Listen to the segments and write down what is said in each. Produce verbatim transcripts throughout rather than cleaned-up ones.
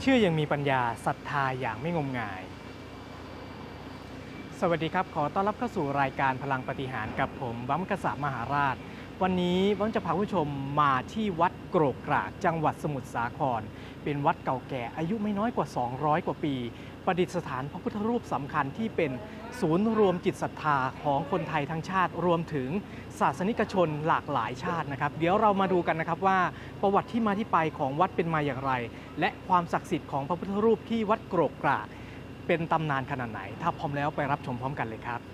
เชื่อยังมีปัญญาศรัทธาอย่างไม่งมงายสวัสดีครับขอต้อนรับเข้าสู่รายการพลังปาฏิหาริย์กับผมบั๊มกษัตริย์มหาราชวันนี้บั๊มจะพาผู้ชมมาที่วัดโกรกกรากจังหวัดสมุทรสาครเป็นวัดเก่าแก่อายุไม่น้อยกว่าสองร้อยกว่าปีประดิษฐานพระพุทธรูปสำคัญที่เป็นศูนย์รวมจิตศรัทธาของคนไทยทั้งชาติรวมถึงศาสนิกชนหลากหลายชาตินะครับเดี๋ยวเรามาดูกันนะครับว่าประวัติที่มาที่ไปของวัดเป็นมาอย่างไรและความศักดิ์สิทธิ์ของพระพุทธรูปที่วัดโกรกกรากเป็นตำนานขนาดไหนถ้าพร้อมแล้วไปรับชมพร้อมกันเลยครับ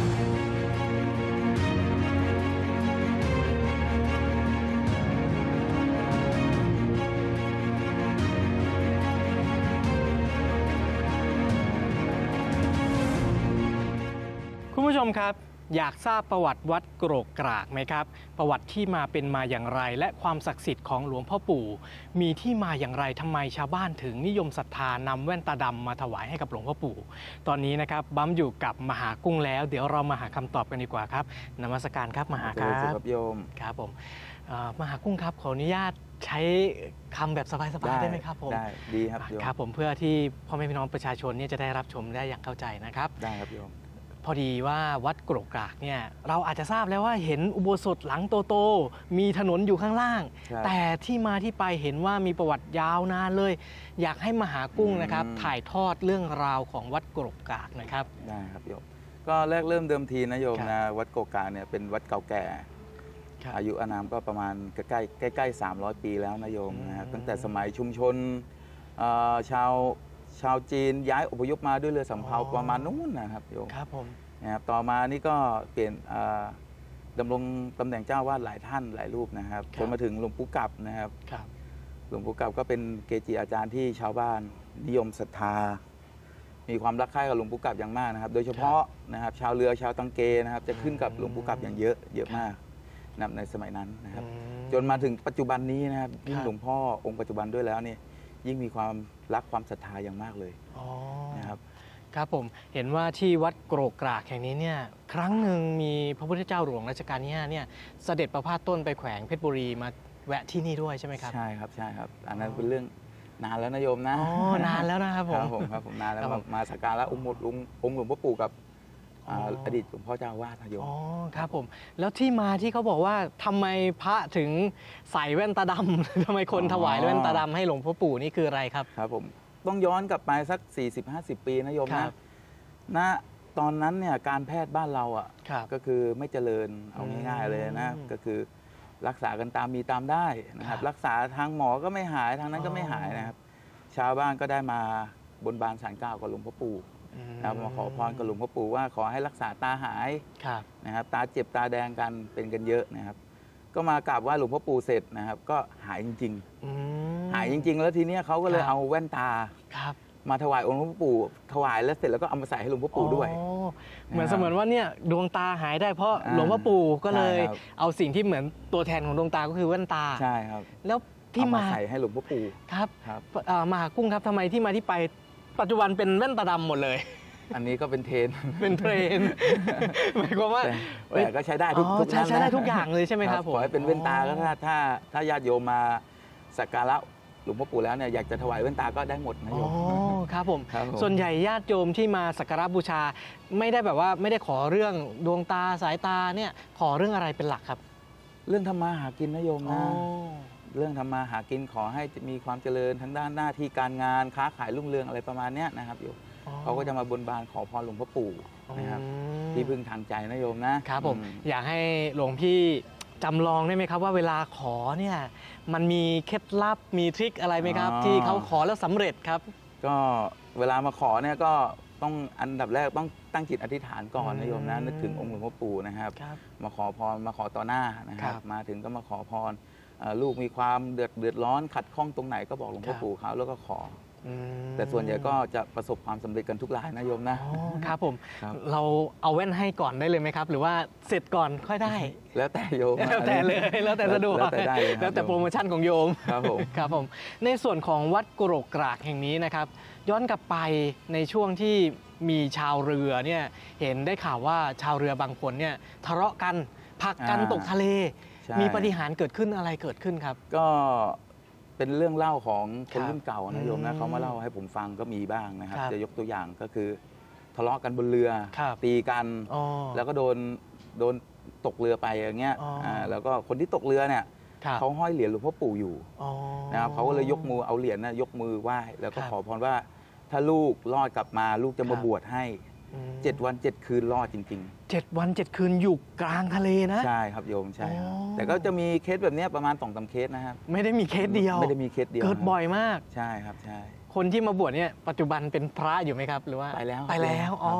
คุณผู้ชมครับอยากทราบประวัติวัดโกรกกรากไหมครับประวัติที่มาเป็นมาอย่างไรและความศักดิ์สิทธิ์ของหลวงพ่อปู่มีที่มาอย่างไรทำไมชาวบ้านถึงนิยมศรัทธานำแว่นตาดำมาถวายให้กับหลวงพ่อปู่ตอนนี้นะครับบั๊มอยู่กับมหากุ้งแล้วเดี๋ยวเรามาหาคำตอบกันดีกว่าครับนมัสการครับมหาครับครับโยมครับผมมหากุ้งครับขออนุญาตใช้คำแบบสบายๆได้ไหมครับผมได้ดีครับโยมครับผมเพื่อที่พ่อแม่พี่น้องประชาชนเนี่ยจะได้รับชมได้อย่างเข้าใจนะครับได้ครับโยมพอดีว่าวัดโกรกกรากเนี่ยเราอาจจะทราบแล้วว่าเห็นอุโบสถหลังโตๆมีถนนอยู่ข้างล่างแต่ที่มาที่ไปเห็นว่ามีประวัติยาวนานเลยอยากให้มหากุ้งนะครับถ่ายทอดเรื่องราวของวัดโกรกกรากนะครับได้ครับโยมก็แรกเริ่มเดิมทีนะโยมนะวัดโกรกกรากเนี่ยเป็นวัดเก่าแก่อายุอานามก็ประมาณใกล้ใกล้ใกล้สามร้อยปีแล้วนะโยมนะตั้งแต่สมัยชุมชนชาวชาวจีนย้ายอพยพมาด้วยเรือสำเภาประมาณนู้นนะครับโยมครับผมนะครับต่อมานี่ก็เปลี่ยนดำรงตำแหน่งเจ้าวาดหลายท่านหลายรูปนะครับจนมาถึงหลวงปู่กลับนะครับหลวงปู่กลับก็เป็นเกจิอาจารย์ที่ชาวบ้านนิยมศรัทธามีความรักใคร่กับหลวงปู่กลับอย่างมากนะครับโดยเฉพาะนะครับชาวเรือชาวตังเกนะครับจะขึ้นกับหลวงปู่กลับอย่างเยอะเยอะมากนับในสมัยนั้นนะครับจนมาถึงปัจจุบันนี้นะครับยิ่งหลวงพ่อองค์ปัจจุบันด้วยแล้วเนี่ยยิ่งมีความรักความศรัทธาอย่างมากเลยนะครับครับผมเห็นว่าที่วัดโกรกกรากแห่งนี้เนี่ยครั้งหนึ่งมีพระพุทธเจ้าหลวงรัชกาลที่ห้าเนี่ยเสด็จประพาสต้นไปแขวงเพชรบุรีมาแวะที่นี่ด้วยใช่ไหมครับใช่ครับใช่ครับอันนั้นเป็นเรื่องนานแล้วนะโยมนะอ๋อนานแล้วนะครับผมครับผมครับผมนานแล้วมาสักการะองค์หมดองค์หลวงพ่อปู่กับอดีตหลวงพ่อเจ้าวาดนะโยมอ๋อครับผมแล้วที่มาที่เขาบอกว่าทำไมพระถึงใส่แว่นตาดำทำไมคนถวายแว่นตาดำให้หลวงพ่อปู่นี่คืออะไรครับครับผมต้องย้อนกลับไปสัก สี่สิบห้าสิบ ปีนะโยมนะณตอนนั้นเนี่ยการแพทย์บ้านเราอ่ะก็คือไม่เจริญเอาง่ายๆเลยนะก็คือรักษากันตามมีตามได้นะครับรักษาทางหมอก็ไม่หายทางนั้นก็ไม่หายนะครับชาวบ้านก็ได้มาบนบานศาลกล่าวกับหลวงพ่อปู่นะครับมาขอพรกับหลวงพ่อปู่ว่าขอให้รักษาตาหายนะครับตาเจ็บตาแดงกันเป็นกันเยอะนะครับก็มากราบไหว้หลวงพ่อปู่เสร็จนะครับก็หายจริงๆหายจริงๆแล้วทีนี้เขาก็เลยเอาแว่นตามาถวายองค์หลวงพ่อปู่ถวายแล้วเสร็จแล้วก็เอามาใส่ให้หลวงพ่อปู่ด้วยเหมือนเสมือนว่าเนี่ยดวงตาหายได้เพราะหลวงพ่อปู่ก็เลยเอาสิ่งที่เหมือนตัวแทนของดวงตาก็คือแว่นตาใช่ครับแล้วที่มาใส่ให้หลวงพ่อปู่ครับมหากุ้งครับทำไมที่มาที่ไปปัจจุบันเป็นแว่นตาดำหมดเลยอันนี้ก็เป็นเทรนเป็นเทรนหมายความว่าแต่ก็ใช้ได้ทุกใช้ใช้ได้ทุกอย่างเลยใช่ไหมครับผมขอให้เป็นแว่นตาก็ถ้าถ้าถ้าญาติโยมมาสักการะหลวงพ่อปู่แล้วเนี่ยอยากจะถวายแว่นตาก็ได้หมดนะโยมอ๋อครับผมส่วนใหญ่ญาติโยมที่มาสักการะบูชาไม่ได้แบบว่าไม่ได้ขอเรื่องดวงตาสายตาเนี่ยขอเรื่องอะไรเป็นหลักครับเรื่องทำมาหากินนะโยมนะเรื่องทำมาหากินขอให้มีความเจริญทั้งด้านหน้าที่การงานค้าขายรุ่งเรืองอะไรประมาณนี้นะครับโยมเขาก็จะมาบนบานขอพรหลวงพ่อปู่นะครับที่พึ่งทางใจนะโยมนะครับผมอยากให้หลวงพี่จำลองได้ไหมครับว่าเวลาขอเนี่ยมันมีเคล็ดลับมีทริคอะไรไหมครับที่เขาขอแล้วสำเร็จครับก็เวลามาขอเนี่ยก็ต้องอันดับแรกต้องตั้งจิตอธิษฐานก่อนนะโยมนะนึกถึงองค์หลวงพ่อปู่นะครับมาขอพรมาขอต่อหน้านะครับมาถึงก็มาขอพรลูกมีความเดือดเดือดร้อนขัดข้องตรงไหนก็บอกหลวงพ่อปู่เขาแล้วก็ขอแต่ส่วนใหญ่ก็จะประสบความสำเร็จกันทุกรายนะโยมนะครับผมเราเอาแว่นให้ก่อนได้เลยไหมครับหรือว่าเสร็จก่อนค่อยได้แล้วแต่โยมแล้วแต่เลยแล้วแต่สะดวกแล้วแต่โปรโมชั่นของโยมครับผมครับผมในส่วนของวัดโกรกกรากแห่งนี้นะครับย้อนกลับไปในช่วงที่มีชาวเรือเนี่ยเห็นได้ข่าวว่าชาวเรือบางคนเนี่ยทะเลาะกันผลักกันตกทะเลมีปาฏิหาริย์เกิดขึ้นอะไรเกิดขึ้นครับก็เป็นเรื่องเล่าของคนครับรุ่นเก่านะโยมนะอืมเขามาเล่าให้ผมฟังก็มีบ้างนะครับครับจะยกตัวอย่างก็คือทะเลาะกันบนเรือครับตีกันอ๋อแล้วก็โดนโดนตกเรือไปอย่างเงี้ยอ๋ออ่าแล้วก็คนที่ตกเรือเนี่ยครับเขาห้อยเหรียญหลวงพ่อปู่อยู่อ๋อนะครับเขาก็เลยยกมือเอาเหรียญนะยกมือไหว้แล้วก็ครับขอพรว่าถ้าลูกรอดกลับมาลูกจะครัมาบบวชให้อืมเจ็ดวันเจ็ดคืนรอดจริงเจ็ดวันเจ็ดคืนอยู่กลางทะเลนะๆ ใช่ครับโยมใช่ครับอ๋อแต่ก็จะมีเคสแบบเนี้ยประมาณสองสามเคสนะครับไม่ได้มีเคสเดียวไม่ได้มีเคสเดียวเกิดบ่อยมากใช่ครับใช่คนที่มาบวชเนี่ยปัจจุบันเป็นพระอยู่ไหมครับ หรือว่าไปแล้วไปแล้วครับอ๋อผม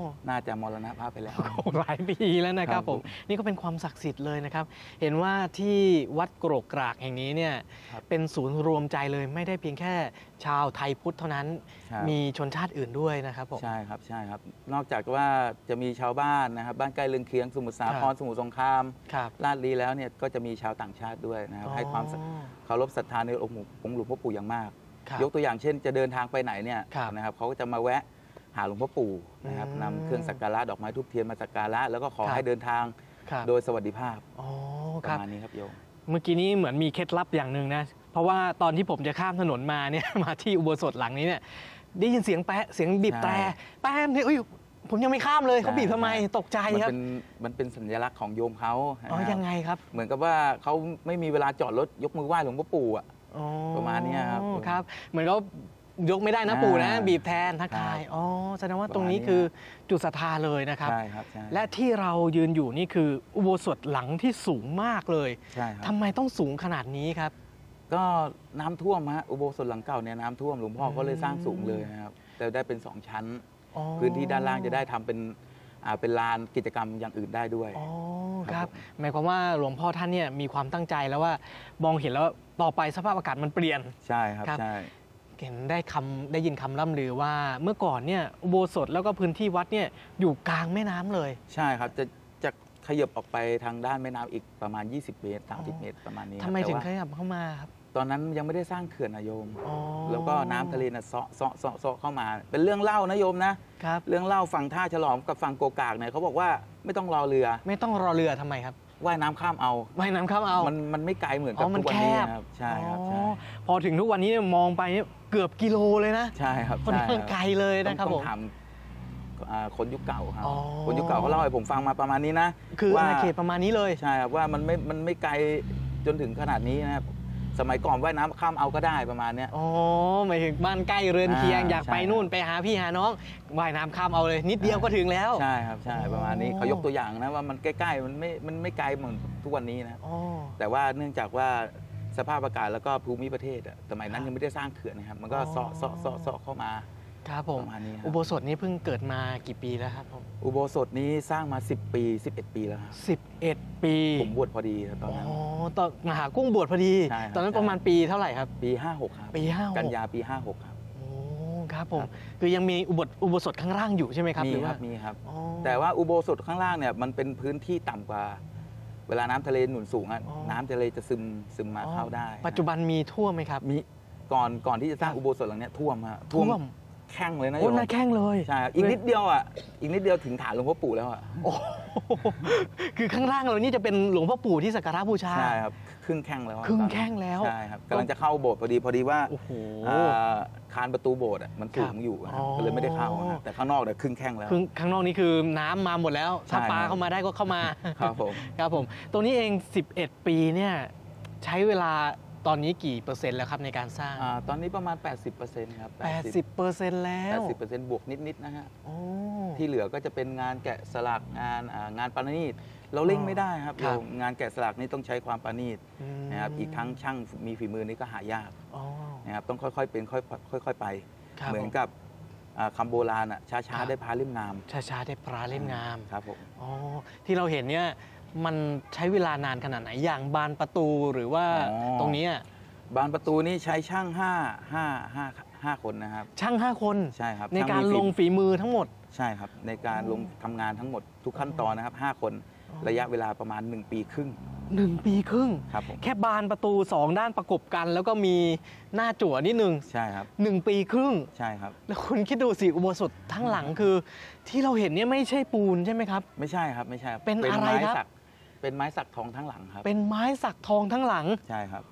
น่าจะมรณภาพไปแล้วโอ้โหหลายปีแล้วนะคครัรับบ ผผม มนี่ก็เป็นความศักดิ์สิทธิ์เลยนะครับ เห็นว่าที่วัดโกรกกรากแห่งนี้เนี่ยครับเป็นศูนย์รวมใจเลยไม่ได้เพียงแค่ชาวไทยพุทธเท่านั้นครับมีชนชาติอื่นด้วยนะครับผมใช่ครับใช่ครับ นอกจากว่าจะมีชาวบ้านนะครับ บ้านใกล้เรือนเคียงสมุทรสาคครัรบสมุทรสงครามครับลาดลีแล้วเนี่ยก็จะมีชาวต่างชาติด้วยนะครับให้ความอ๋อเคารพศรัทธาในองค์หลวงองค์หลวงพ่อปู่อย่างมากครับยกตัวอย่างเช่น จะเดินทางไปไหนเนี่ยครับนะครับเขาก็จะมาแวะหาหลวงพ่อปู่นะครับอืมนำเครื่องสักการะดอกไม้ทูบเทียนมาสักการะแล้วก็ขอครับให้เดินทางครับโดยสวัสดิภาพอ๋อปครับระมาณนี้ครับโยมเมื่อกี้นี้เหมือนมีเคล็ดลับอย่างหนึ่งนะ เพราะว่าตอนที่ผมจะข้ามถนนมาเนี่ย มาที่อุโบสถหลังนี้เนี่ยได้ยินเสียงแปะเสียงบีบแตรใช่แป๊บเนี่ยเอ้ยผมยังไม่ข้ามเลยเขาใช่บีบทำไมใช่ตกใจมันครับเป็นมันเป็นสัญลักษณ์ของโยมเขาอ๋อนะครับยังไงครับเหมือนกับว่าเขาไม่มีเวลาจอดรถยกมือไหว้หลวงพ่อปู่อ่ะอ๋อประมาณเนี้ยครับครับ เหมือนเขายกไม่ได้นะอ่าปู่นะ บีบแทนทักทายใช่อ๋อแสดงว่าตรงประมาณนี้นี้คือจุดศรัทธาเลยนะครับใช่ครับใช่และที่เรายืนอยู่นี่คืออุโบสถหลังที่สูงมากเลยใช่ครับทำไมต้องสูงขนาดนี้ครับก็น้ำท่วมฮะอุโบสถหลังเก่าเนี่ยน้ำท่วมหลวงพ่อก็เลยสร้างสูงเลยนะครับแต่ได้เป็นสองชั้นอ๋อพื้นที่ด้านล่างจะได้ทำเป็นอ่าเป็นลานกิจกรรมอย่างอื่นได้ด้วยอ๋อคครัรับบ ผมหมายความว่าหลวงพ่อท่านเนี่ยมีความตั้งใจแล้วว่ามองเห็นแล้วต่อไปสภาพอากาศมันเปลี่ยนใช่ครับครับใช่เห็นได้คำได้ยินคำล่ำลือว่าเมื่อก่อนเนี่ยอุโบสถแล้วก็พื้นที่วัดเนี่ยอยู่กลางแม่น้ำเลยใช่ครับจะจะขยับออกไปทางด้านแม่น้ำอีกประมาณ ยี่สิบ เมตร สามสิบ เมตรประมาณนี้คทำรับไมถึงแต่ขว่ายับเข้ามาครับตอนนั้นยังไม่ได้สร้างเขื่อนนะโยมอ๋อแล้วก็น้ำทะเลน่ะเซาะเซาะเซาะเซาะเข้ามา เป็นเรื่องเล่านะโยมนะครับเรื่องเล่าฝั่งท่าฉลอมกับฝั่งโกกากเนี่ยเขาบอกว่าไม่ต้องรอเรือไม่ต้องรอเรือทำไมครับว่ายน้ำข้ามเอาว่ายน้ำข้ามเอามันมันไม่ไกลเหมือนอ๋กับอมันทุกวันนี้แคบนะครับใช่ครับใช่อ๋อพอถึงทุกวันนี้เนี่ยมองไปเนี่ยเกือบกิโลเลยนะใช่ครับค่อนใช่ข้างรับไกลเลยต้องนะครับต้ผองมถามอ่าคนยุคเก่าครับอ๋อคนยุคเก่าเขาเล่าให้ผมฟังมาประมาณนี้นะคืออาว่าณาเขตประมาณนี้เลยใช่ครับว่ามันไม่มันไม่ไกลจนถึงขนาดนี้นะครับสมัยก่อนว่ายน้ำข้ามเอาก็ได้ประมาณเนี้ยอ๋อหมายถึงบ้านใกล้เรือนเคียงอ่าอยากไปใช่นู่นไปหาพี่หาน้องว่ายน้ำข้ามเอาเลย นิดเดียวก็ถึงแล้วใช่ครับใช่ประมาณนี้อ๋อเขายกตัวอย่างนะว่ามันใกล้ๆมันไม่มันไม่ไกลเหมือนทุกวันนี้นะอ๋อแต่ว่าเนื่องจากว่าสภาพอากาศแล้วก็ภูมิประเทศอะสมัยนั้ครันบยังไม่ได้สร้างเขื่อนนะครับมันก็อ๋อเซาะเซาะเซาะเซาะเข้ามาครับผมประมาณนี้ครับอุโบสถนี้เพิ่งเกิดมากี่ปีแล้วครับผมอุโบสถนี้สร้างมาสิบปีสิบเอ็ดปีแล้วครับสิบเอ็ดปีผมบวชพอดีครับตอนอ๋อนั้นตอนมหากุ้งบวชพอดีใช่ครับตอนนั้นใช่ประมาณปีเท่าไหร่ครับปีห้าหกครับปีห้าหกกันยาปีห้าหกครับโอ้ครับผมครับคือยังมีอุโบสถอุโบสถข้างล่างอยู่ใช่ไหมครับมีหรือคว่ารับมีครับอ๋อแต่ว่าอุโบสถข้างล่างเนี่ยมันเป็นพื้นที่ต่ำกว่า เวลาน้ำทะเลหนุนสูงอะอ๋อน้ำทะเลจะซึมซึมมาอ๋อเข้าได้ปัจจุบันมีท่วมไหมครับมีก่อนก่อนที่จะสร้างครับอุโบสถหลังเนี้ยท่วมฮะท่วมแข้งเลยนะโอ้โยมน่าแข้งเลยใช่ครับอีกนิดเดียวอ่ะอีกนิดเดียวถึงฐานหลวงพ่อปู่แล้วอ่ะโอ้โหคือข้างล่างเรานี่จะเป็นหลวงพ่อปู่ที่สักการะบูชาใช่ครับครึ่งแข้งแล้วอะครึ่งตอนนั้นแข้งแล้วใช่ครับกำลังจะเข้าโบสถ์พอดีพอดีว่าโอ้โหอ่าคานประตูโบสถ์อะมันสูครังบอยู่อะครับอ๋อก็เลยไม่ได้เข้าอะแต่ข้างนอกเนี่ยครึ่งแข้งแล้วคือข้างนอกนี้คือน้ำมาหมดแล้วใช่ถ้าปลาครับเข้ามาได้ก็เข้ามาครับผมครับผมตรงนี้เอง สิบเอ็ด ปีเนี่ยใช้เวลาตอนนี้กี่เปอร์เซ็นต์แล้วครับในการสร้างอ่าตอนนี้ประมาณ แปดสิบเปอร์เซ็นต์ ครับแปดสิบเปอร์เซ็นต์ แล้วแปดสิบเปอร์เซ็นต์บวกนิดๆนะฮะโอ้ที่เหลือก็จะเป็นงานแกะสลักงานอ่างานประณีตเราเร่งไม่ได้ครับครับเรางานแกะสลักนี่ต้องใช้ความประณีตมนะครับอีกทั้งช่างมีฝีมือนี่ก็หายากอ๋อนะครับต้องค่อยๆเป็นค่อยๆค่อยๆไปครับเหมือนกับอ่าคำโบราณอ่ะช้าครับๆได้พาเล่มงามช้าๆได้ปลาเล่มงามครับผมอ๋อที่เราเห็นเนี่ยมันใช้เวลานานขนาดไหนอย่างบานประตูหรือว่าตรงเนี้ยบานประตูนี่ใช้ช่างห้าห้าห้าห้าคนนะครับช่างห้าคนใช่ครับในการช่มีลงฝีมือทั้งหมดใช่ครับในการลงทำงานทั้งหมดทุกขั้นตอนนะครับห้าคนอ๋อระยะเวลาประมาณหนึ่งปีครึ่งหนึ่งปีครึ่งครับผมแค่บานประตูสองด้านประกบกัน แล้วก็มีหน้าจั่วนิดนึงใช่ครับหนึ่งปีครึ่งใช่ครับแล้วคุณคิดดูสิอุโบสถทั้งหลังคือ ที่เราเห็นเนี่ยไม่ใช่ปูนใช่ไหมครับไม่ใช่ครับไม่ใช่ครับเป็นอะไรไม้ครับสักเป็นไม้สักทองทั้งหลังครับเป็นไม้สักทองทั้งหลังใช่ครับโ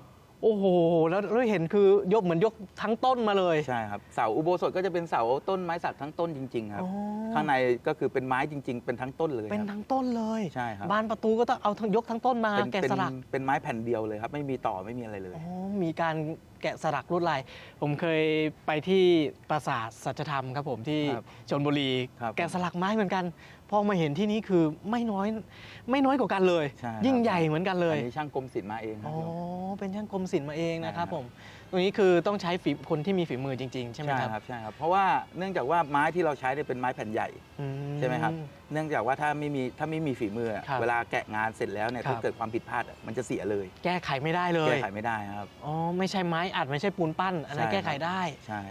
โอ้โหแล้วเราเห็นคือยกเหมือนยกทั้งต้นมาเลยใช่ครับเสาอุโบสถก็จะเป็นเสาต้นไม้สักทั้งต้นจริงๆครับข้างในก็คือเป็นไม้จริงๆเป็นทั้งต้นเลยเป็นทั้งต้นเลยใช่ครับบานประตูก็ต้องเอาทั้งยกทั้งต้นมาแกะสลักเป็นไม้แผ่นเดียวเลยครับไม่มีต่อไม่มีอะไรเลยมีการแกะสลักลวดลายผมเคยไปที่ปราสาทสัจธรรมครับผมที่ชลบุรีแกะสลักไม้เหมือนกันพอมาเห็นที่นี้คือไม่น้อยไม่น้อยกว่ากันเลยยิ่งใหญ่เหมือนกันเลยอันนี้ช่างกรมศิลป์มาเองอ๋อเป็นช่างกรมศิลป์มาเองนะครับผมตรงนี้คือต้องใช้ฝีคนที่มีฝีมือจริงๆใช่ไหมครับใช่ครับใช่ครับเพราะว่าเนื่องจากว่าไม้ที่เราใช้เนี่ยเป็นไม้แผ่นใหญ่ใช่ไหมครับเนื่องจากว่าถ้าไม่มีถ้าไม่มีฝีมือเวลาแกะงานเสร็จแล้วเนี่ยถ้าเกิดความผิดพลาดมันจะเสียเลยแก้ไขไม่ได้เลยแก้ไขไม่ได้ครับอ๋อไม่ใช่ไม้อัดไม่ใช่ปูนปั้นอันนั้นแก้ไขได้ใช่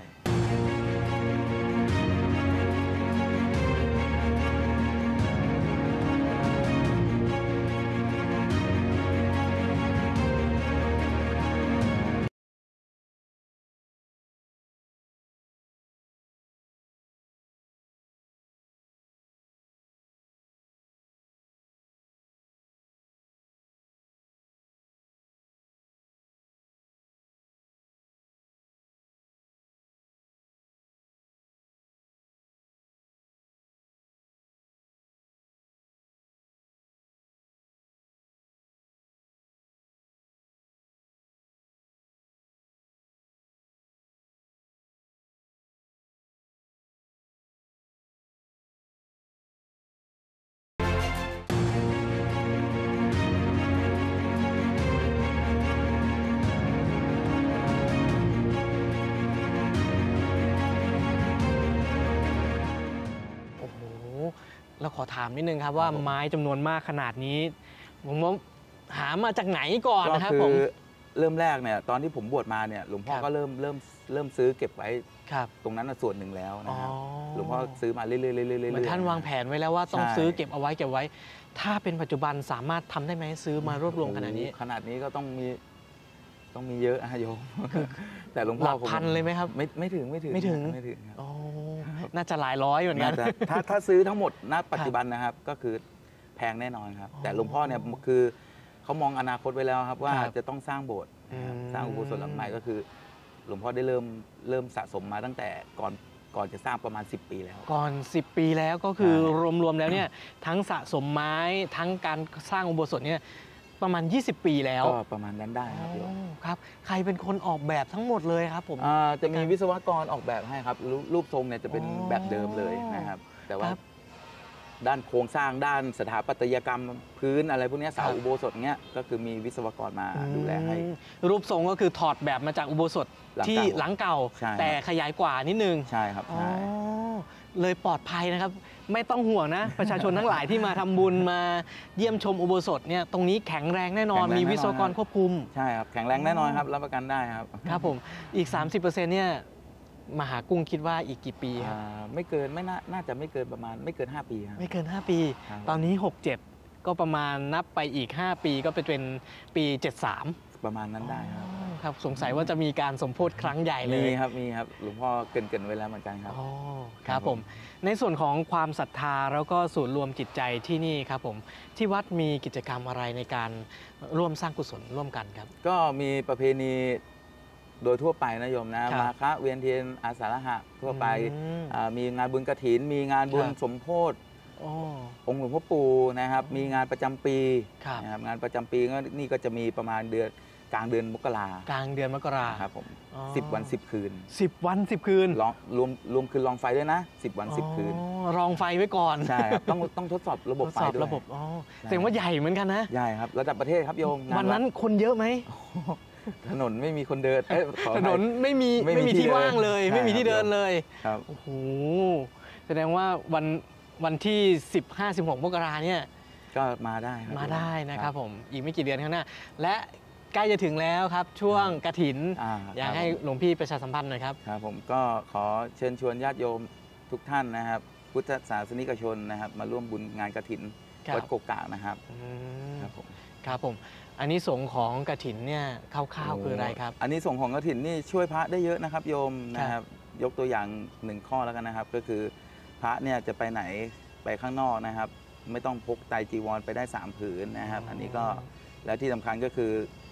เราขอถามนิดนึงครับว่าไม้จำนวนมากขนาดนี้ผมว่าหามาจากไหนก่อนนะครับผมเริ่มแรกเนี่ยตอนที่ผมบวชมาเนี่ยหลวงพ่อก็เริ่มเริ่มเริ่มซื้อเก็บไว้ตรงนั้นส่วนหนึ่งแล้วนะครับหลวงพ่อซื้อมาเรื่อยๆเรื่อยๆเหมือนท่านวางแผนไว้แล้วว่าต้องซื้อเก็บเอาไว้เก็บไว้ถ้าเป็นปัจจุบันสามารถทำได้ไหมซื้อมารวบรวมขนาดนี้ขนาดนี้ก็ต้องมีต้องมีเยอะนะโยมแต่หลวงพ่อหลักพันเลยไหมครับไม่ไม่ถึงไม่ถึงไม่ถึงไม่ถึงโอ้น่าจะหลายร้อยเหมือนกันถ้าถ้าซื้อทั้งหมดณปัจจุบันนะครับก็คือแพงแน่นอนครับแต่หลวงพ่อเนี่ยคือเขามองอนาคตไว้แล้วครับว่าจะต้องสร้างโบสถ์สร้างอุโบสถหลังใหม่ก็คือหลวงพ่อได้เริ่มเริ่มสะสมมาตั้งแต่ก่อนก่อนจะสร้างประมาณสิบปีแล้วก่อนสิบปีแล้วก็คือรวมๆแล้วเนี่ยทั้งสะสมไม้ทั้งการสร้างอุโบสถเนี่ยประมาณยี่สิบปีแล้วก็ประมาณนั้นได้ครับครับใครเป็นคนออกแบบทั้งหมดเลยครับผมจะมีวิศวกรออกแบบให้ครับรูปทรงเนี่ยจะเป็นแบบเดิมเลยนะครับแต่ว่าด้านโครงสร้างด้านสถาปัตยกรรมพื้นอะไรพวกนี้เสาอุโบสถเงี้ยก็คือมีวิศวกรมาดูแลให้รูปทรงก็คือถอดแบบมาจากอุโบสถที่หลังเก่าแต่ขยายกว่านิดนึงใช่ครับเลยปลอดภัยนะครับไม่ต้องห่วงนะประชาชนทั้งหลายที่มาทำบุญมาเยี่ยมชมอุโบสถเนี่ยตรงนี้แข็งแรงแน่นอนมีวิศวกรควบคุมใช่ครับแข็งแรงแน่นอนครับรับประกันได้ครับครับผมอีก สามสิบเปอร์เซ็นต์ เนี่ยมหากุ้งคิดว่าอีกกี่ปีครับไม่เกินไม่น่าน่าจะไม่เกินประมาณไม่เกินห้าปีครับไม่เกินห้าปีตอนนี้หก เจ็ดก็ประมาณนับไปอีกห้าปีก็เป็นปีเจ็ดสิบสามประมาณนั้นได้ครับครับสงสัยว่าจะมีการสมโภชครั้งใหญ่เลยมีครับมีครับหลวงพ่อเกินเกินไว้แล้วเหมือนกันครับอ๋อครับผมในส่วนของความศรัทธาแล้วก็ศูนย์รวมจิตใจที่นี่ครับผมที่วัดมีกิจกรรมอะไรในการร่วมสร้างกุศลร่วมกันครับก็มีประเพณีโดยทั่วไปนะโยมนะมาฆะเวียนเทียนอาสาฬหะทั่วไปมีงานบุญกฐินมีงานบุญสมโภชองค์หลวงพ่อปู่นะครับมีงานประจำปีนะครับงานประจำปีก็นี่ก็จะมีประมาณเดือนกลางเดือนมกรากลางเดือนมกราครับผมสิบวันสิบคืนสิบวันสิบคืนรวมรวมคืนรองไฟด้วยนะสิบวันสิบคืนรองไฟไว้ก่อนใช่ครับต้องต้องทดสอบระบบไฟด้วยระบบอ๋อแสดงว่าใหญ่เหมือนกันนะใหญ่ครับระดับประเทศครับโยมวันนั้นคนเยอะไหมถนนไม่มีคนเดินถนนไม่มีไม่มีที่ว่างเลยไม่มีที่เดินเลยครับโอ้โหแสดงว่าวันวันที่สิบห้า สิบหกมกราเนี่ยก็มาได้มาได้นะครับผมอีกไม่กี่เดือนข้างหน้าและใกล้จะถึงแล้วครับช่วงกฐินอยากให้หลวงพี่ประชาสัมพันธ์หน่อยครับครับผมก็ขอเชิญชวนญาติโยมทุกท่านนะครับพุทธศาสนิกชนนะครับมาร่วมบุญงานกฐินวัดโกกากนะครับครับผมครับผมอันนี้สงของกฐินเนี่ยคร่าวๆคืออะไรครับอันนี้สงของกฐินนี่ช่วยพระได้เยอะนะครับโยมนะครับยกตัวอย่างหนึ่งข้อแล้วกันนะครับก็คือพระเนี่ยจะไปไหนไปข้างนอกนะครับไม่ต้องพกไตรจีวรไปได้สามผืนนะครับอันนี้ก็และที่สำคัญก็คือก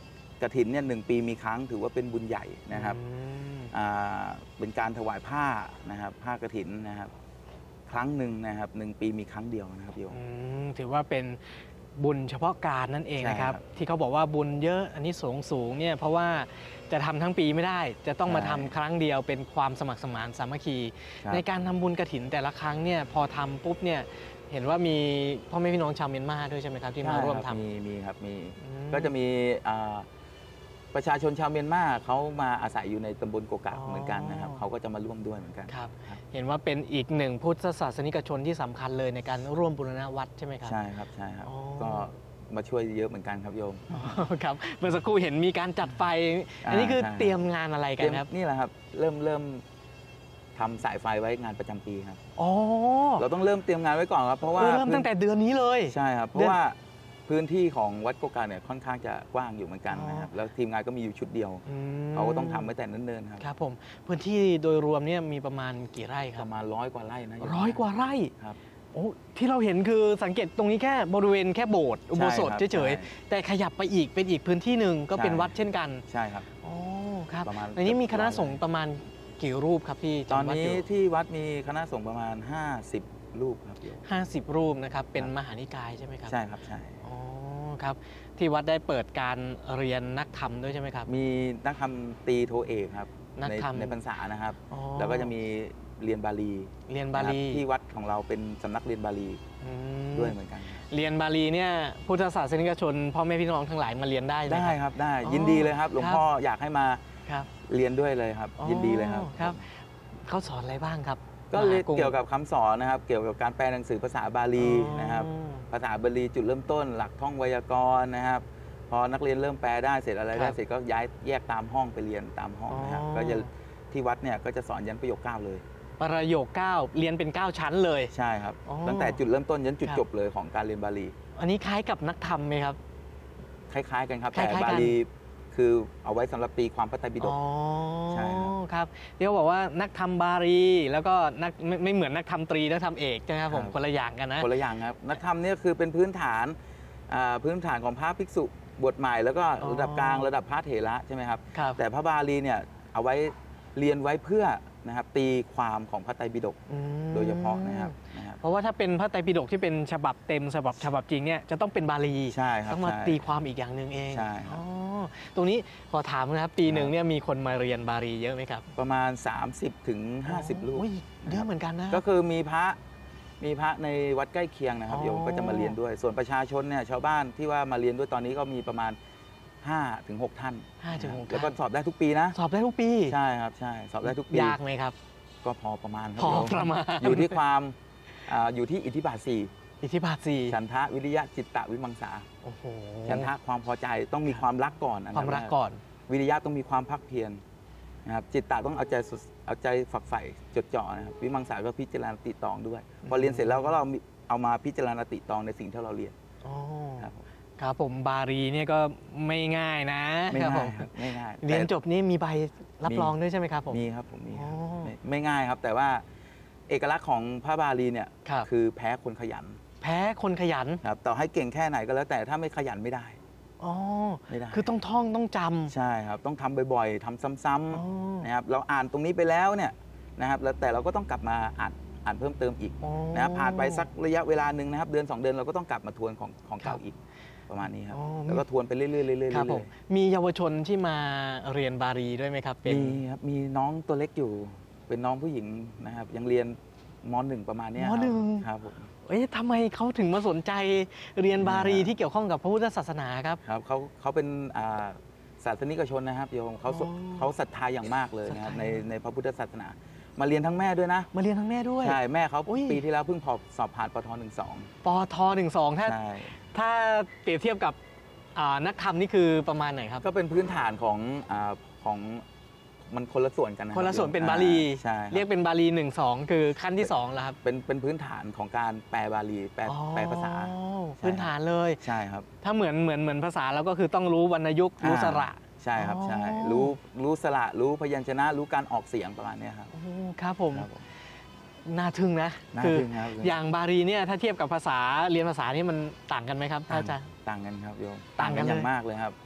กฐินเนี่ยหนึ่งปีมีครั้งถือว่าเป็นบุญใหญ่นะครับเป็นการถวายผ้านะครับผ้ากฐินนะครับครั้งหนึ่งนะครับหนึ่งปีมีครั้งเดียวนะครับโยมถือว่าเป็นบุญเฉพาะการนั่นเองนะครับที่เขาบอกว่าบุญเยอะอันนี้สูงสูงเนี่ยเพราะว่าจะทำทั้งปีไม่ได้จะต้องมาทำครั้งเดียวเป็นความสมัครสมานสามัคคีในการทำบุญกฐินแต่ละครั้งเนี่ยพอทำปุ๊บเนี่ยเห็นว่ามีพ่อแม่พี่น้องชาวเมียนมาด้วยใช่ไหมครับที่มาร่วมทำมีมีครับมีก็จะมีประชาชนชาวเมียนมาเขามาอาศัยอยู่ในตำบลโกกะเหมือนกันนะครับเขาก็จะมาร่วมด้วยเหมือนกันครับเห็นว่าเป็นอีกหนึ่งพุทธศาสนิกชนที่สำคัญเลยในการร่วมบูรณะวัดใช่ไหมครับใช่ครับใช่ครับก็มาช่วยเยอะเหมือนกันครับโยมครับเมื่อสักครู่เห็นมีการจัดไฟอันนี้คือเตรียมงานอะไรกันครับนี่แหละครับเริ่มเริ่มทำสายไฟไว้งานประจำปีครับอ๋อเราต้องเริ่มเตรียมงานไว้ก่อนครับเพราะว่าเริ่มตั้งแต่เดือนนี้เลยใช่ครับเพราะว่าพื้นที่ของวัดโกกาเนี่ยค่อนข้างจะกว้างอยู่เหมือนกันนะครับแล้วทีมงานก็มีอยู่ชุดเดียวเขาก็ต้องทำไว้แต่เนิ่นๆครับครับผมพื้นที่โดยรวมเนี่ยมีประมาณกี่ไร่ครับประมาณร้อยกว่าไร่นะร้อยกว่าไร่ครับโอ้ที่เราเห็นคือสังเกตตรงนี้แค่บริเวณแค่โบสถ์อุโบสถเฉยๆแต่ขยับไปอีกเป็นอีกพื้นที่หนึ่งก็เป็นวัดเช่นกันใช่ครับอ๋อครับในนี้มีคณะสงฆ์ประมาณกี่รูปครับที่ตอนนี้ที่วัดมีคณะสงฆ์ประมาณห้าสิบรูปครับห้าสิบรูปนะครับเป็นมหานิกายใช่ไหมครับใช่ครับใช่อ๋อครับที่วัดได้เปิดการเรียนนักธรรมด้วยใช่ไหมครับมีนักธรรมตรีโทเอกครับในในพรรษานะครับแล้วก็จะมีเรียนบาลีเรียนบาลีที่วัดของเราเป็นสำนักเรียนบาลีด้วยเหมือนกันเรียนบาลีเนี่ยพุทธศาสนิกชนพ่อแม่พี่น้องทั้งหลายมาเรียนได้ได้ครับได้ยินดีเลยครับหลวงพ่ออยากให้มาเรียนด้วยเลยครับยินดีเลยครับครับเขาสอนอะไรบ้างครับก็เกี่ยวกับคำสอนนะครับเกี่ยวกับการแปลหนังสือภาษาบาลีนะครับภาษาบาลีจุดเริ่มต้นหลักท่องไวยากรณ์นะครับพอนักเรียนเริ่มแปลได้เสร็จอะไรได้เสร็จก็ย้ายแยกตามห้องไปเรียนตามห้องนะครับก็จะที่วัดเนี่ยก็จะสอนยันประโยคเก้าเลยประโยคเก้าเรียนเป็นเก้าชั้นเลยใช่ครับตั้งแต่จุดเริ่มต้นยันจุดจบเลยของการเรียนบาลีอันนี้คล้ายกับนักธรรมไหมครับคล้ายๆกันครับแต่บาลีคือเอาไว้สำหรับตีความพระไตรปิฎกใช่ครับเดี๋ยวบอกว่านักธรรมบาลีแล้วก็นักไม่เหมือนนักธรรมตรีนักธรรมเอกใช่ไหมครับผมคนละอย่างกันนะคนละอย่างครับนักธรรมเนี่ยคือเป็นพื้นฐานพื้นฐานของพระภิกษุบวชใหม่แล้วก็ระดับกลางระดับพระเถระใช่ไหมครับแต่พระบาลีเนี่ยเอาไว้เรียนไว้เพื่อนะครับตีความของพระไตรปิฎกโดยเฉพาะนะครับเพราะว่าถ้าเป็นพระไตรปิฎกที่เป็นฉบับเต็มฉบับฉบับจริงเนี่ยจะต้องเป็นบาลีใช่ครับต้องมาตีความอีกอย่างหนึ่งเองใช่ครับตรงนี้ขอถามนะครับปีหนึ่งเนี่ยมีคนมาเรียนบาลีเยอะไหมครับประมาณสามสิบถึงห้าสิบรูปเยอะเหมือนกันนะก็คือมีพระมีพระในวัดใกล้เคียงนะครับโยมก็จะมาเรียนด้วยส่วนประชาชนเนี่ยชาวบ้านที่ว่ามาเรียนด้วยตอนนี้ก็มีประมาณห้าถึงหกท่านห้าถึงหกแล้วก็สอบได้ทุกปีนะสอบได้ทุกปีใช่ครับใช่สอบได้ทุกปียากไหมครับก็พอประมาณพอประมาณอยู่ที่ความอยู่ที่อิทธิบาทสี่อิทธิบาทสี่ฉันทะวิริยะจิตตะวิมังสาโอ้โหฉันทะความพอใจต้องมีความรักก่อนความรักก่อนวิริยะต้องมีความภาคเพียรนะครับจิตตะต้องเอาใจเอาใจฝักใฝ่จดจ่อนะครับวิมังสาก็พิจารณาติตองด้วยพอเรียนเสร็จแล้วก็เราเอามาพิจารณาติตองในสิ่งที่เราเรียนครับครับผมบาลีเนี่ยก็ไม่ง่ายนะไม่ง่ายไม่ง่ายเรียนจบนี่มีใบรับรองด้วยใช่ไหมครับผมมีครับผมมีไม่ง่ายครับแต่ว่าเอกลักษณ์ของพระบาลีเนี่ยคือแพ้คนขยันแพ้คนขยันครับต่อให้เก่งแค่ไหนก็แล้วแต่ถ้าไม่ขยันไม่ได้อ๋อไม่ได้คือต้องท่องต้องจำใช่ครับต้องทำบ่อยๆทำซ้ำๆนะครับเราอ่านตรงนี้ไปแล้วเนี่ยนะครับแล้วแต่เราก็ต้องกลับมาอ่านอ่านเพิ่มเติมอีกนะครับผ่านไปสักระยะเวลาหนึ่งนะครับเดือนสองเดือนเราก็ต้องกลับมาทวนของของเก่าอีกประมาณนี้ครับแล้วก็ทวนไปเรื่อยๆเรื่อยๆครับผมมีเยาวชนที่มาเรียนบาลีด้วยไหมครับมีครับมีน้องตัวเล็กอยู่เป็นน้องผู้หญิงนะครับยังเรียนม.หนึ่งประมาณนี้ม.หนึ่งครับผมเอ๊ะทำไมเขาถึงมาสนใจเรียนบาลีที่เกี่ยวข้องกับพระพุทธศาสนาครับครับเขาเขาเป็นศาสนิกชนนะครับโยมเขาเขาศรัทธาอย่างมากเลยนะครับในในพระพุทธศาสนามาเรียนทั้งแม่ด้วยนะมาเรียนทั้งแม่ด้วยใช่แม่เขาปีที่แล้วเพิ่งพอสอบผ่านปทหนึ่งสองปทหนึ่งสองถ้าถ้าเปรียบเทียบกับนักธรรมนี่คือประมาณไหนครับก็เป็นพื้นฐานของของมันคนละส่วนกันนะคนละส่วนเป็นบาลีเรียกเป็นบาลีหนึ่งสองคือขั้นที่สองแล้วครับเป็นเป็นพื้นฐานของการแปลบาลีแปลแปลภาษาพื้นฐานเลยใช่ครับถ้าเหมือนเหมือนเหมือนภาษาเราก็คือต้องรู้วรรณยุกต์รู้สระใช่ครับใช่รู้รู้สระรู้พยัญชนะรู้การออกเสียงประมาณนี้ครับครับผมน่าทึ่งนะคืออย่างบาลีเนี่ยถ้าเทียบกับภาษาเรียนภาษานี่มันต่างกันไหมครับอาจารย์ต่างกันครับโยมต่างกันอย่างมากเลยครับ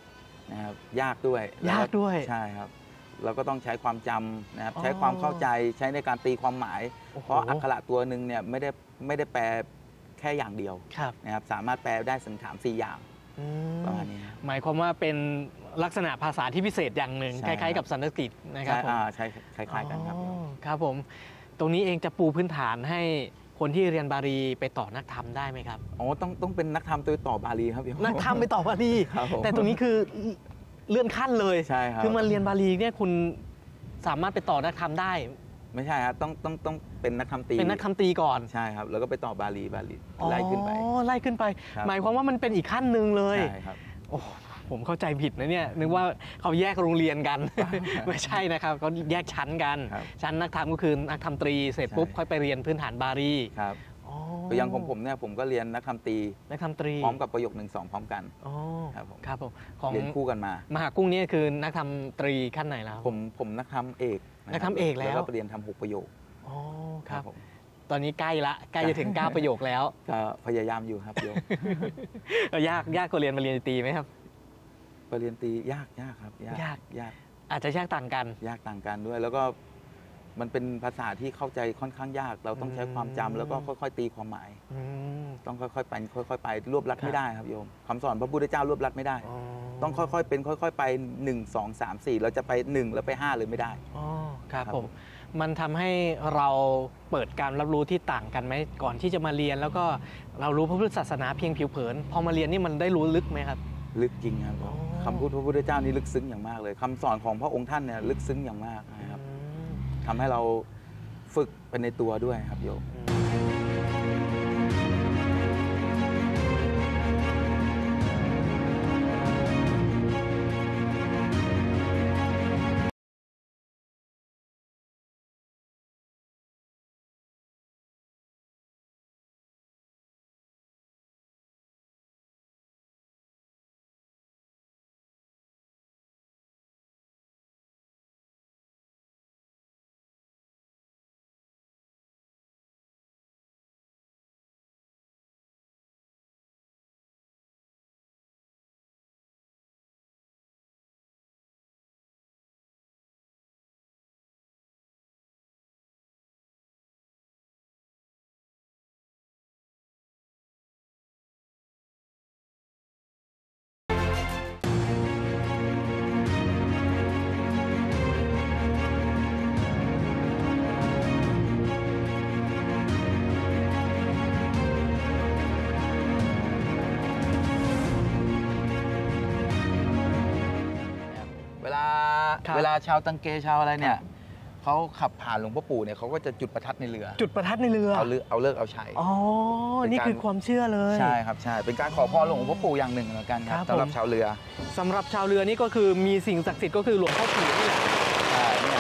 นะครับยากด้วยยากด้วยใช่ครับเราก็ต้องใช้ความจำนะครับใช้ความเข้าใจใช้ในการตีความหมายเพราะอักขระตัวหนึ่งเนี่ยไม่ได้ไม่ได้แปลแค่อย่างเดียวนะครับสามารถแปลได้ถึงสามสี่อย่างประมาณนี้หมายความว่าเป็นลักษณะภาษาที่พิเศษอย่างหนึ่งคล้ายๆกับสันสกฤตนะครับผมใช่คล้ายๆกันครับครับผมตรงนี้เองจะปูพื้นฐานให้คนที่เรียนบาลีไปต่อนักธรรมได้ไหมครับอ๋อต้องต้องเป็นนักธรรมตัวต่อบาลีครับนักธรรมไปต่อบาลีแต่ตรงนี้คือเลื่อนขั้นเลยใช่ครับคือมาเรียนบาลีเนี่ยคุณสามารถไปต่อนักธรรมได้ไม่ใช่ครับต้องต้องต้องเป็นนักธรรมตรีเป็นนักธรรมตรีก่อนใช่ครับแล้วก็ไปต่อบาลีบาลีไล่ขึ้นไปอ๋อไล่ขึ้นไปหมายความว่ามันเป็นอีกขั้นหนึ่งเลยใช่ครับโอ้ผมเข้าใจผิดนะเนี่ยนึกว่าเขาแยกโรงเรียนกันไม่ใช่นะครับเขาแยกชั้นกันชั้นนักธรรมก็คือนักธรรมตรีเสร็จปุ๊บค่อยไปเรียนพื้นฐานบาลีครับอย่างของผมเนี่ยผมก็เรียนนักธรรมตรีนักธรรมตรีพร้อมกับประโยคหนึ่งสองพร้อมกันครับผมครับผมของเรียนคู่กันมามหากุ้งนี่คือนักธรรมตรีขั้นไหนแล้วผมผมนักธรรมเอกนักธรรมเอกแล้วแล้วก็เรียนทำหกประโยคอ๋อครับตอนนี้ใกล้ละใกล้จะถึงเก้าประโยคแล้วก็พยายามอยู่ครับโยมยากยากกว่าเรียนปริญญาตรีไหมครับปริญญาตรียากยากครับยากยากอาจจะยากต่างกันยากต่างกันด้วยแล้วก็มันเป็นภาษาที่เข้าใจค่อนข้างยากเราต้องใช้ความจำแล้วก็ค่อยๆตีความหมายต้องค่อยๆไปค่อยๆไปรวบรัดไม่ได้ครับโยมคำสอนพระพุทธเจ้ารวบรัดไม่ได้ต้องค่อยๆเป็นค่อยๆไปหนึ่ง สอง สาม สี่เราจะไปหนึ่งแล้วไปห้าเลยไม่ได้อ๋อครับผมมันทำให้เราเปิดการรับรู้ที่ต่างกันไหมก่อนที่จะมาเรียนแล้วก็เรารู้พระพุทธศาสนาเพียงผิวเผินพอมาเรียนนี่มันได้รู้ลึกไหมครับลึกจริงครับคำพูดพระพุทธเจ้านี่ลึกซึ้งอย่างมากเลยคำสอนของพระองค์ท่านเนี่ยลึกซึ้งอย่างมากนะครับทำให้เราฝึกไปในตัวด้วยครับโยมเวลาชาวตังเกชาวอะไรเนี่ยเขาขับผ่านหลวงพ่อปู่เนี่ยเขาก็จะจุดประทัดในเรือจุดประทัดในเรือเอาเลิกเอาเลิกเอาชัยอ๋อนี่คือความเชื่อเลยใช่ครับใช่เป็นการขอพรหลวงพ่อปู่อย่างหนึ่งเหมือนกันครับสำหรับชาวเรือสำหรับชาวเรือนี่ก็คือมีสิ่งศักดิ์สิทธิ์ก็คือหลวงพ่อปู่นี่แหละใช่เนี่ย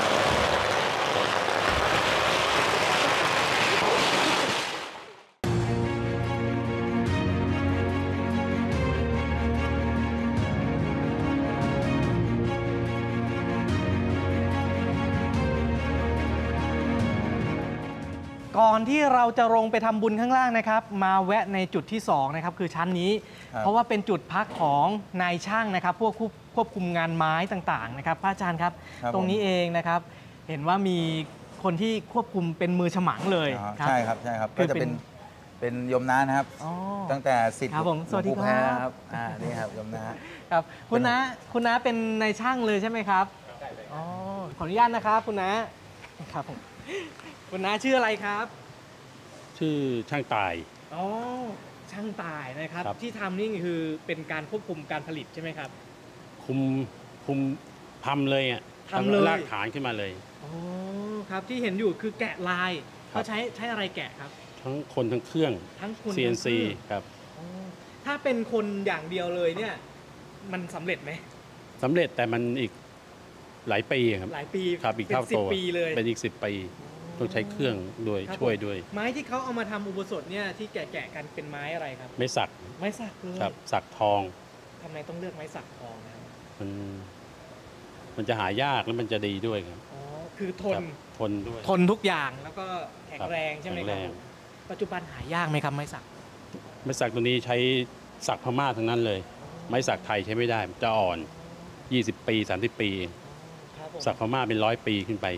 ก่อนที่เราจะลงไปทำบุญข้างล่างนะครับมาแวะในจุดที่สองนะครับคือชั้นนี้เพราะว่าเป็นจุดพักของนายช่างนะครับพวกควบคุมงานไม้ต่างๆนะครับพระอาจารย์ครับตรงนี้เองนะครับเห็นว่ามีคนที่ควบคุมเป็นมือฉมังเลยใช่ครับใช่ครับก็จะเป็นเป็นโยมน้านะครับตั้งแต่ศิษย์ครับผมสวัสดีครับอ่านี่ครับโยมน้าครับคุณน้าคุณน้าเป็นนายช่างเลยใช่ไหมครับอ๋อขออนุญาตนะครับคุณน้าครับผมคุณน้าชื่ออะไรครับชื่อช่างตายอ๋อช่างตายนะครับที่ทำนี่คือเป็นการควบคุมการผลิตใช่ไหมครับคุมคุมทำเลยอ่ะทำเลยลากฐานขึ้นมาเลยอ๋อครับที่เห็นอยู่คือแกะลายเขาใช้ใช้อะไรแกะครับทั้งคนทั้งเครื่องทั้งคนซี เอ็น ซี ครับถ้าเป็นคนอย่างเดียวเลยเนี่ยมันสำเร็จไหมสำเร็จแต่มันอีกหลายปีครับหลายปีครับอีกเท่าตัวเป็นอีกสิบปีต้องใช้เครื่องด้วยช่วยด้วยไม้ที่เขาเอามาทำอุโบสถเนี่ยที่แกะๆกันเป็นไม้อะไรครับไม้สักไม้สักเลยครับสักทองทำไมต้องเลือกไม้สักทองนะครับมันมันจะหายากแล้วมันจะดีด้วยครับอ๋อคือทนทนด้วยทนทุกอย่างแล้วก็แข็งแรงใช่ไหมครับปัจจุบันหายากไหมครับไม้สักไม้สักตัวนี้ใช้สักพม่าทั้งนั้นเลยไม้สักไทยใช้ไม่ได้จะอ่อนยี่สิบปีสามสิบปีสักพม่าเป็นร้อยปีขึ้นไป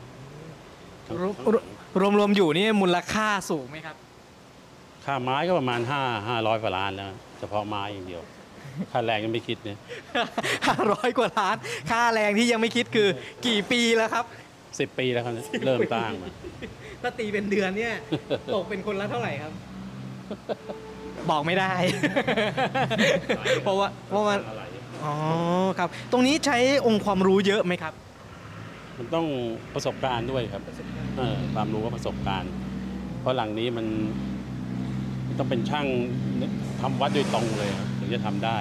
รวมรวมๆอยู่นี่มูลค่าสูงไหมครับค่าไม้ก็ประมาณห้าห้าร้อยกว่าล้านแล้วเฉพาะไม้อย่างเดียว ค่าแรงยังไม่คิดเนี่ยห้าร้อยกว่าล้าน ค่าแรงที่ยังไม่คิดคือกี่ปีแล้วครับสิบปีแล้วครับเริ่มตั้งมาถ้าตีเป็นเดือนเนี่ย ตกเป็นคนละเท่าไหร่ครับ บอกไม่ได้ เพราะว่าเพราะว่าอ๋อครับ ตรงนี้ใช้องค์ความรู้เยอะไหมครับมันต้องประสบการณ์ด้วยครับเออความรู้กับประสบการณ์ เพราะหลังนี้มันต้องเป็นช่างทำวัดโดยตรงเลยครับถึงจะทำได้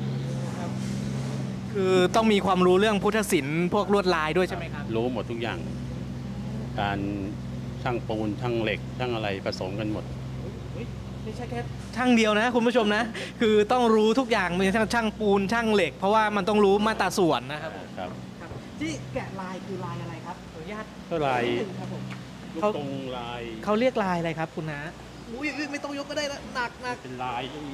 คือต้องมีความรู้เรื่องพุทธศิลป์พวกลวดลายด้วยใช่ไหมครับรู้หมดทุกอย่าง การช่างปูนช่างเหล็กช่างอะไรผสมกันหมดไม่ใช่แค่ช่างเดียวนะคุณผู้ชมนะ คือต้องรู้ทุกอย่างมีทั้งช่างปูนช่างเหล็ก เพราะว่ามันต้องรู้มาตราส่วนนะครับครับที่แกะลายคือลายอะไรครับขออนุญาตก็ลายครับผมลูกเขาตรงลายเขาเรียกลายอะไรครับคุณนะอุ้ยไม่ต้องยกก็ได้ละหนักหนักเป็นลายที่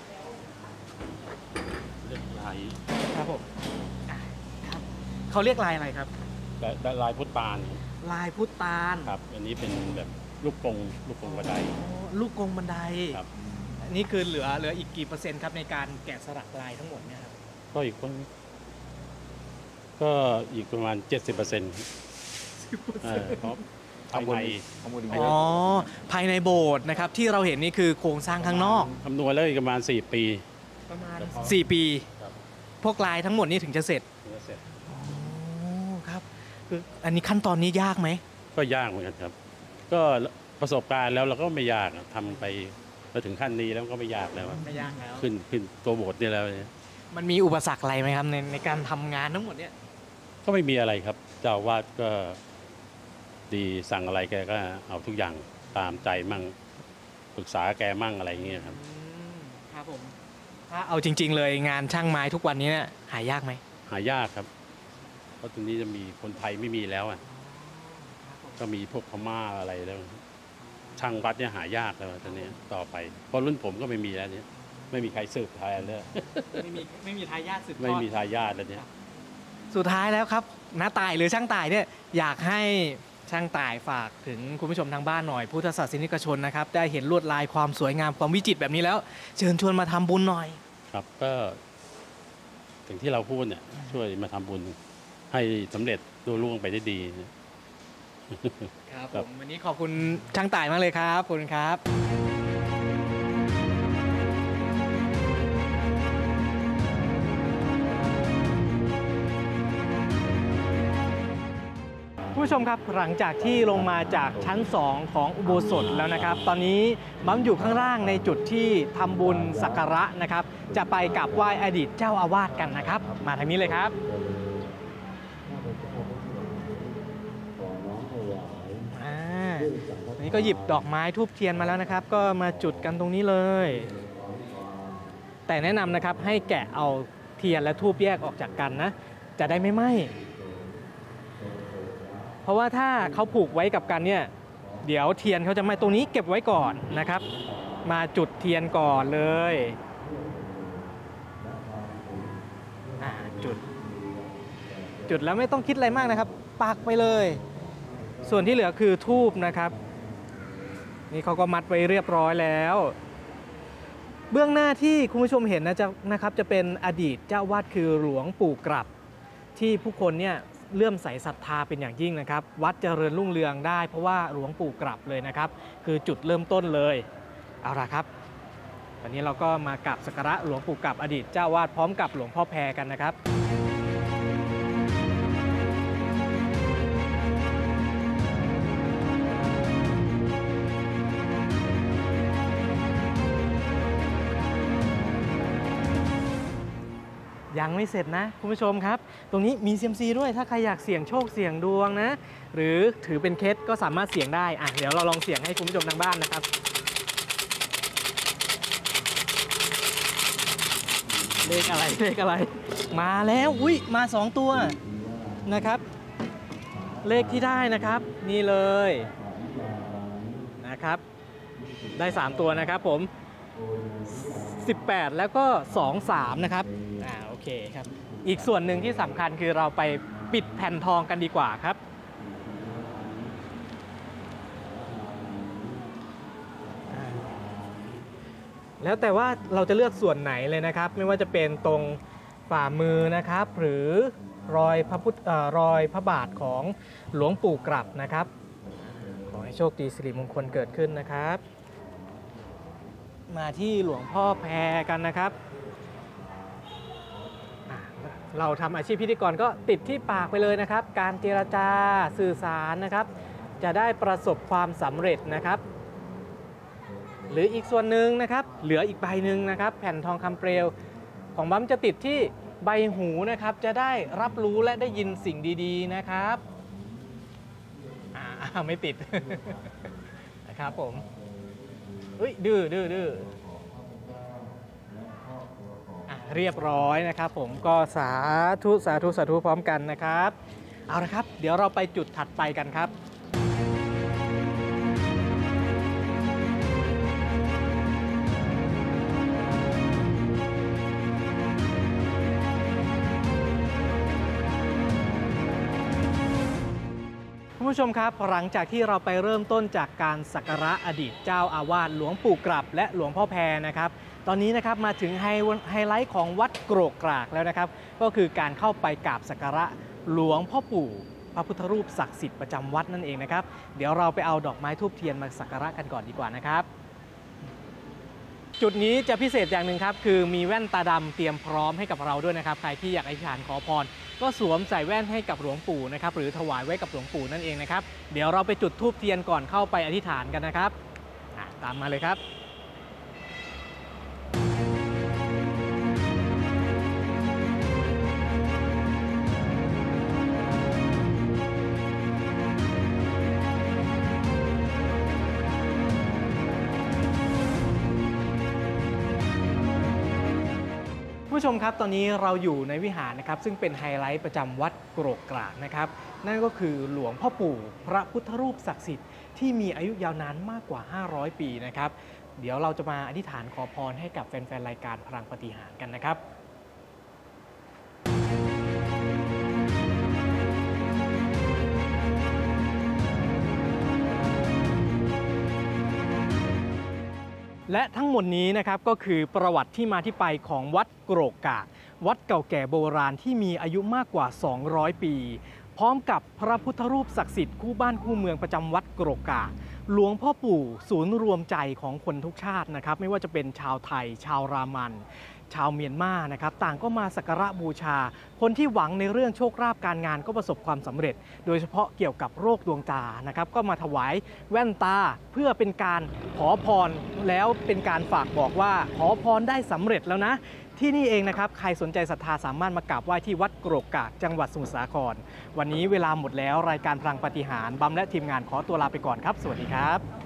เรียกลายครับผมอ่ะครับเขาเรียกลายอะไรครับแต่แต่ลายพุทธตาลลายพุทธตาลครับ อันนี้เป็นแบบลูกกงลูกกงกระไดอ๋อลูกกงบันไดครับอันนี้คือเหลือเหลืออีกกี่เปอร์เซ็นต์ครับในการแกะสลักลายทั้งหมดเนี่ยครับก็อีกคนก็อีกประมาณเจ็ดสิบเปอร์เซ็นต์เพราะภายในข้อมูลอ๋อภายในโบสถ์นะครับที่เราเห็นนี่คือโครงสร้างข้างนอกคำนวณแล้วอีกประมาณสี่ปีประมาณสี่ปีครับพวกลายทั้งหมดนี่ถึงจะเสร็จถึงจะเสร็จอ๋อครับคืออันนี้ขั้นตอนนี้ยากไหมก็ยากเหมือนกันครับ ก็ประสบการณ์แล้วเราก็ไม่ยากอะทำไปมาถึงขั้นนี้แล้วก็ไม่ยากแล้วอะไม่ยากแล้วขึ้นขึ้นตัวโบสถ์เนี่ยแล้วเนี่ยมันมีอุปสรรคอะไรไหมครับในในการทำงานทั้งหมดเนี่ยก็ไม่มีอะไรครับ เจ้าอาวาดก็ดีสั่งอะไรแกก็เอาทุกอย่างตามใจมั่งปรึกษาแกมั่งอะไรอย่างเงี้ยครับครับผมถ้าเอาจริง ๆ เลยงานช่างไม้ทุกวันนี้เนี่ยหายากไหมหายากครับ เพราะตรงนี้จะมีคนไทยไม่มีแล้วอ่ะก็มีพวกพม่าอะไรแล้วช่างวัดเนี่ยหายากแล้วตอนนี้ต่อไปเพราะรุ่นผมก็ไม่มีแล้วเนี่ยไม่มีใครสืบทายเลยไม่มีไม่มีทายาทสืบทอดไม่มีทายาทแล้วเนี่ยสุดท้ายแล้วครับน้าต่ายหรือช่างต่ายเนี่ยอยากให้ช่างต่ายฝากถึงคุณผู้ชมทางบ้านหน่อยพุทธศาสนิกชนนะครับได้เห็นลวดลายความสวยงามความวิจิตรแบบนี้แล้วเชิญชวนมาทำบุญหน่อยครับก็ถึงที่เราพูดเนี่ยช่วยมาทำบุญให้สำเร็จรุ่งร่วงไปได้ดีนะครับครัผบมวันนี้ขอบคุณช่างต่ายมากเลยครับขอบคุณครับผู้ชมครับหลังจากที่ลงมาจากชั้นสองของอุโบสถแล้วนะครับ ตอนนี้บัมอยู่ข้างล่างในจุดที่ทำบุญสักการะนะครับ จะไปกราบไหว้อดีตเจ้าอาวาสกันนะครับ มาทางนี้เลยครับอ่าอันนี้ก็หยิบดอกไม้ทูบเทียนมาแล้วนะครับ ก็มาจุดกันตรงนี้เลย แต่แนะนำนะครับให้แกะเอาเทียนและทูบแยกออกจากกันนะจะได้ไม่ไหม้เพราะว่าถ้าเขาผูกไว้กับกันเนี่ยเดี๋ยวเทียนเขาจะไหม้ตรงนี้เก็บไว้ก่อนนะครับ มาจุดเทียนก่อนเลยอ่าจุดจุดแล้วไม่ต้องคิดอะไรมากนะครับปักไปเลยส่วนที่เหลือคือธูปนะครับนี่เขาก็มัดไว้เรียบร้อยแล้วเบื้องหน้าที่คุณผู้ชมเห็นนะจะนะครับจะเป็นอดีตเจ้าวาดคือหลวงปู่กลับที่ผู้คนเนี่ยเลื่อมใสศรัทธาเป็นอย่างยิ่งนะครับวัดเจริญรุ่งเรืองได้เพราะว่าหลวงปู่กลับเลยนะครับคือจุดเริ่มต้นเลยเอาล่ะครับวันนี้เราก็มากราบสักการะหลวงปู่กลับอดีตเจ้าวาดพร้อมกับหลวงพ่อแพรกันนะครับยังไม่เสร็จนะคุณผู้ชมครับตรงนี้มีเซียมซีด้วยถ้าใครอยากเสี่ยงโชคเสี่ยงดวงนะหรือถือเป็นเคสก็สามารถเสี่ยงได้อ่ะเดี๋ยวเราลองเสี่ยงให้คุณผู้ชมทางบ้านนะครับเลขอะไรเลขอะไรมาแล้วอุ้ยมาสองตัวนะครับเลขที่ได้นะครับนี่เลยนะครับได้สามตัวนะครับผมสิบแปดแล้วก็สอง สามนะครับอ่าโอเคครับอีกส่วนหนึ่งที่สำคัญคือเราไปปิดแผ่นทองกันดีกว่าครับแล้วแต่ว่าเราจะเลือกส่วนไหนเลยนะครับไม่ว่าจะเป็นตรงฝ่ามือนะครับหรือรอยพระพุทธรอยพระบาทของหลวงปู่กลับนะครับขอให้โชคดีสิริมงคลเกิดขึ้นนะครับมาที่หลวงพ่อแพรกันนะครับเราทำอาชีพพิธีกรก็ติดที่ปากไปเลยนะครับการเจรจาสื่อสารนะครับจะได้ประสบความสำเร็จนะครับหรืออีกส่วนหนึ่งนะครับเหลืออีกใบหนึ่งนะครับแผ่นทองคำเปลวของบั๊มจะติดที่ใบหูนะครับจะได้รับรู้และได้ยินสิ่งดีๆนะครับอ่าไม่ติด นะครับผมเฮ้ยดื้อดื้อดื้อเรียบร้อยนะครับผมก็สาธุสาธุสาธุพร้อมกันนะครับเอาละครับเดี๋ยวเราไปจุดถัดไปกันครับคุณผู้ชมครับหลังจากที่เราไปเริ่มต้นจากการสักการะอดีตเจ้าอาวาสหลวงปู่กลับและหลวงพ่อแพรนะครับตอนนี้นะครับมาถึงไฮไลท์ของวัดโกรกกรากแล้วนะครับก็คือการเข้าไปกราบสักการะหลวงพ่อปู่พระพุทธรูปศักดิ์สิทธิ์ประจำวัดนั่นเองนะครับเดี๋ยวเราไปเอาดอกไม้ธูปเทียนมาสักการะกันก่อนดีกว่านะครับจุดนี้จะพิเศษอย่างหนึ่งครับคือมีแว่นตาดำเตรียมพร้อมให้กับเราด้วยนะครับใครที่อยากอธิษฐานขอพรก็สวมใส่แว่นให้กับหลวงปู่นะครับหรือถวายไว้กับหลวงปู่นั่นเองนะครับเดี๋ยวเราไปจุดธูปเทียนก่อนเข้าไปอธิษฐานกันนะครับตามมาเลยครับผู้ชมครับตอนนี้เราอยู่ในวิหารนะครับซึ่งเป็นไฮไลท์ประจำวัดโกรกกรากนะครับนั่นก็คือหลวงพ่อปู่พระพุทธรูปศักดิ์สิทธิ์ที่มีอายุยาวนานมากกว่าห้าร้อยปีนะครับเดี๋ยวเราจะมาอธิษฐานขอพรให้กับแฟนๆรายการพลังปาฏิหาริย์กันนะครับและทั้งหมดนี้นะครับก็คือประวัติที่มาที่ไปของวัดโกรกกรากวัดเก่าแก่โบราณที่มีอายุมากกว่าสองร้อยปีพร้อมกับพระพุทธรูปศักดิ์สิทธิ์คู่บ้านคู่เมืองประจำวัดโกรกกรากหลวงพ่อปู่ศูนย์รวมใจของคนทุกชาตินะครับไม่ว่าจะเป็นชาวไทยชาวรามันชาวเมียนมานะครับต่างก็มาสักการะบูชาคนที่หวังในเรื่องโชคลาภการงานก็ประสบความสำเร็จโดยเฉพาะเกี่ยวกับโรคดวงตานะครับก็มาถวายแว่นตาเพื่อเป็นการขอพรแล้วเป็นการฝากบอกว่าขอพรได้สำเร็จแล้วนะที่นี่เองนะครับใครสนใจศรัทธาสามารถมากราบไหว้ที่วัดโกรกกรากจังหวัดสมุทรสาครวันนี้เวลาหมดแล้วรายการพลังปาฏิหาริย์บัมและทีมงานขอตัวลาไปก่อนครับสวัสดีครับ